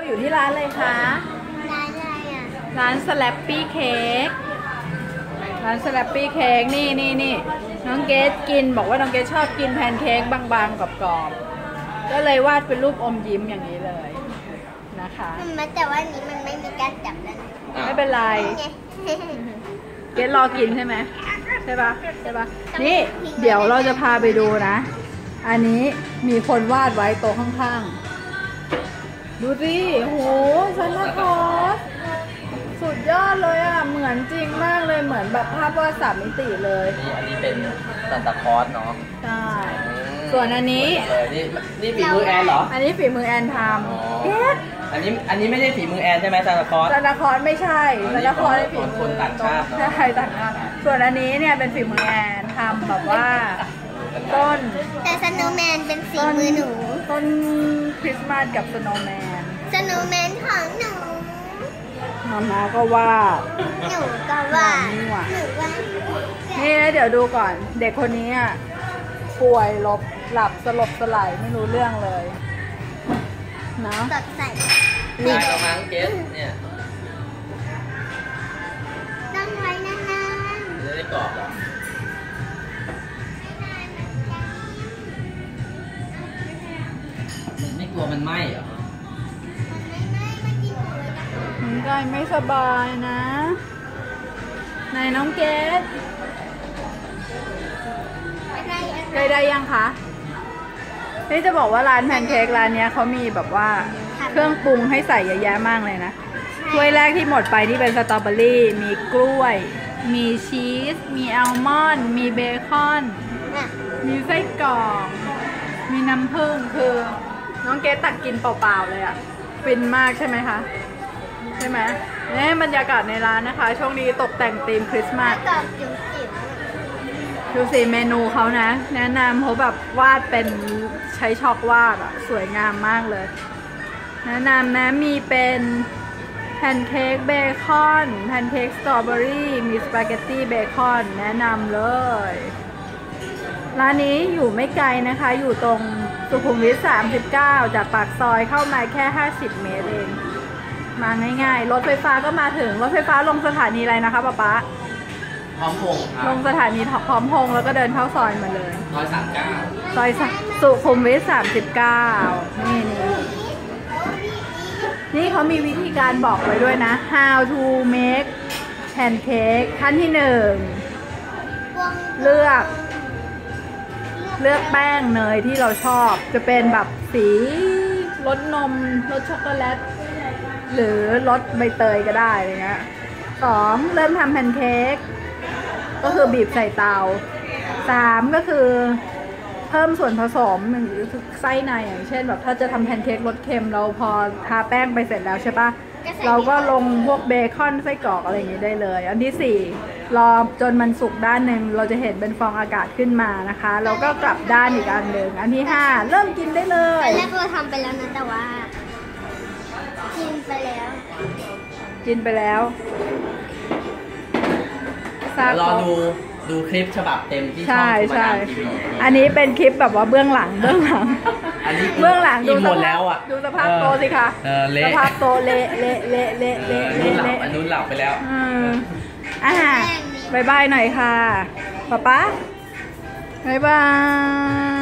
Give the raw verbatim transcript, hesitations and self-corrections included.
อยู่ที่ร้านเลยคะร้านอะไรอ่ะร้านสแลปปี้เค้กร้านสแลปปี้เค้กนี่นี่นี่น้องเกดกินบอกว่าน้องเกดชอบกินแพนเค้กบางๆกรอบๆก็เลยวาดเป็นรูปอมยิ้มอย่างนี้เลยนะคะแต่ว่านี้มันไม่มีการจับแล้วไม่เป็นไรเกดรอกินใช่ไหมใช่ปะใช่ปะนี่เดี๋ยวเราจะพาไปดูนะอันนี้มีคนวาดไว้โต๊ะข้างๆดูสิโหซันตาคลอสสุดยอดเลยอ่ะเหมือนจริงมากเลยเหมือนแบบภาพวาดสามมิติเลยนี่อันนี้เป็นซันตาคลอสเนาะใช่ส่วนอันนี้นี่นี่ฝีมือแอนเหรออันนี้ฝีมือแอนทำเอ๊ะอันนี้อันนี้ไม่ได้ฝีมือแอนใช่ไหมซันตาคลอสซันตาคลอสไม่ใช่ซันตาคลอสเป็นฝีมือคนต่างชาติใช่ต่างชาติส่วนอันนี้เนี่ยเป็นฝีมือแอนทำแบบว่าต้นแต่สโนว์แมนเป็นฝีมือหนูต้นคริสต์มาสกับสโนว์แมนสโนว์แมนของหนูมาม่าก็วาดหนูก็วาดหนูวาดนี่นะเดี๋ยวดูก่อนเด็กคนนี้อ่ะป่วยลบหลับสลบสลายไม่รู้เรื่องเลยนะตัดใส่นี่กำลังเก็ตเนี่ยต้องไว้นานๆจะได้กรอบหรอไม่กลัวมันไหม้เหรอมันกายไม่สบายนะไหนน้องเกดใกล้ได้ยังคะนี่จะบอกว่าร้านแพนเค้กร้านนี้เขามีแบบว่าเครื่องปรุงให้ใส่เยอะแยะมากเลยนะถ้วยแรกที่หมดไปนี่เป็นสตรอเบอรี่มีกล้วยมีชีสมีอัลมอนด์มีเบคอนมีไส้กรอกมีน้ำผึ้งคือน้องเกดตักกินเปล่าๆเลยอะฟินมากใช่ไหมคะใช่ไหมนี่บรรยากาศในร้านนะคะช่วงนี้ตกแต่งธีมคริสต์มาสดูสิเมนูเขานะแนะนำเขาแบบวาดเป็นใช้ช็อกวาดอะสวยงามมากเลยแนะนำนะมีเป็นแพนเค้กเบคอนแพนเค้กสตรอเบอรี่มีสปาเกตตี้เบคอนแนะนำเลยร้านนี้อยู่ไม่ไกลนะคะอยู่ตรงสุขุมวิทสามสิบเก้าจากปากซอยเข้ามาแค่ห้าสิบเมตรเองมาง่ายๆรถไฟฟ้าก็มาถึงรถไฟฟ้าลงสถานีอะไรนะคะป๊าป๊าพร้อมพงษ์ลงสถานีพร้อมพงษ์แล้วก็เดินเข้าซอยมาเลยซอยสามเก้าซอยสุขุมวิทสามสิบเก้านี่นี่นี่เขามีวิธีการบอกไว้ด้วยนะ how to make pancake ขั้นที่หนึ่งเลือกเลือกแป้งเนยที่เราชอบจะเป็นแบบสีรสนมรสช็อกโกแลตหรือรสใบเตยก็ได้อะไรเงี้ยสองเริ่มทำแพนเค้กก็คือบีบใส่เตาสามก็คือเพิ่มส่วนผสมหรือไส้ในอย่างเช่นแบบถ้าจะทำแพนเค้กรสเค็มเราพอทาแป้งไปเสร็จแล้วใช่ปะเราก็ลงพวกเบคอนไส้กรอกอะไรอย่างนี้ได้เลยอันที่สี่รอจนมันสุกด้านหนึ่งเราจะเห็นเป็นฟองอากาศขึ้นมานะคะแล้วก็กลับด้านอีกอันหนึ่งอันที่ห้าเริ่มกินได้เลยตอนแรกเราทำไปแล้วนะแต่ว่ากินไปแล้วกินไปแล้วรอดูดูคลิปฉบับเต็มที่ช่องมาดามทีวีอันนี้เป็นคลิปแบบว่าเบื้องหลังเบื้องหลังอันนี้เบื้องหลังดูหมดแล้วอ่ะดูสภาพโตสิคะสภาพโตเละเละเละเละเละเละอันนู้นหลับไปแล้วอ่าบายบายหน่อยค่ะป๊าป๊าบายบาย